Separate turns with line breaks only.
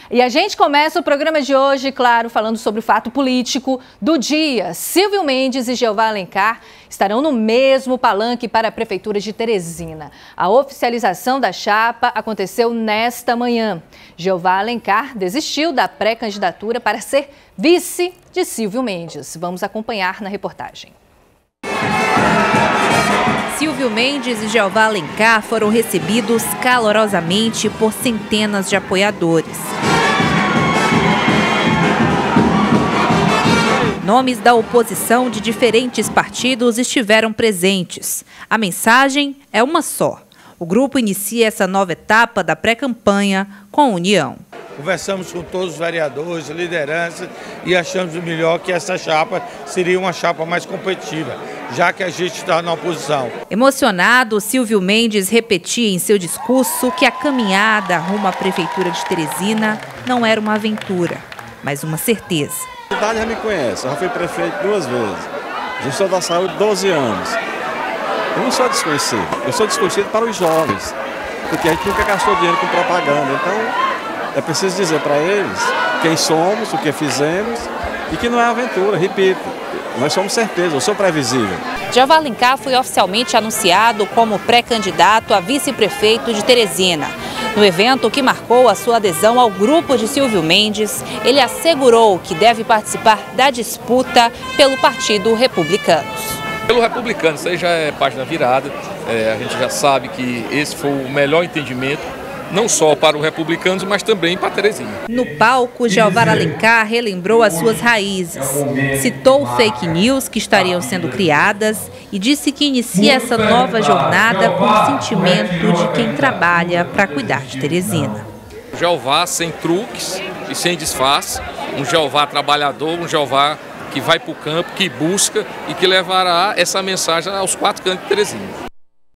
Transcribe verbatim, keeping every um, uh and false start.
E a gente começa o programa de hoje, claro, falando sobre o fato político do dia. Silvio Mendes e Jeová Alencar estarão no mesmo palanque para a Prefeitura de Teresina. A oficialização da chapa aconteceu nesta manhã. Jeová Alencar desistiu da pré-candidatura para ser vice de Silvio Mendes. Vamos acompanhar na reportagem.
Silvio Mendes e Jeová Alencar foram recebidos calorosamente por centenas de apoiadores. Nomes da oposição de diferentes partidos estiveram presentes. A mensagem é uma só. O grupo inicia essa nova etapa da pré-campanha com união.
Conversamos com todos os vereadores, lideranças e achamos melhor que essa chapa seria uma chapa mais competitiva, já que a gente está na oposição.
Emocionado, Silvio Mendes repetia em seu discurso que a caminhada rumo à Prefeitura de Teresina não era uma aventura, mas uma certeza.
A cidade já me conhece, eu já fui prefeito duas vezes. Gestor da saúde, doze anos. Eu não sou desconhecido, eu sou desconhecido para os jovens, porque a gente nunca gastou dinheiro com propaganda. Então, é preciso dizer para eles quem somos, o que fizemos e que não é aventura, repito. Nós somos certeza, eu sou previsível.
Jeová Alencar foi oficialmente anunciado como pré-candidato a vice-prefeito de Teresina. No evento que marcou a sua adesão ao grupo de Silvio Mendes, ele assegurou que deve participar da disputa pelo Partido Republicanos.
Pelo Republicano, isso aí já é página virada, é, a gente já sabe que esse foi o melhor entendimento, não só para os republicanos, mas também para Teresina.
No palco, Jeová Alencar relembrou as suas raízes, citou fake news que estariam sendo criadas e disse que inicia essa nova jornada com o sentimento de quem trabalha para cuidar de Teresina.
Jeová sem truques e sem disfarce, um Jeová trabalhador, um Jeová que vai para o campo, que busca e que levará essa mensagem aos quatro cantos de Teresina.